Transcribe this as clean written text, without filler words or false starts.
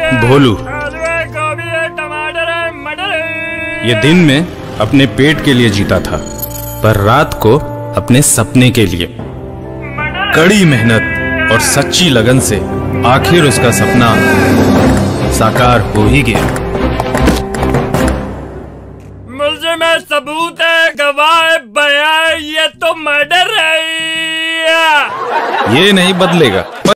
भोलू। गोभी है, टमाटर है, मटर है। ये दिन में अपने पेट के लिए जीता था, पर रात को अपने सपने के लिए। कड़ी मेहनत और सच्ची लगन से आखिर उसका सपना साकार हो ही गया। मुल्जिम है, सबूत है, गवाह है, बयान, ये तो मर्डर है। ये नहीं बदलेगा।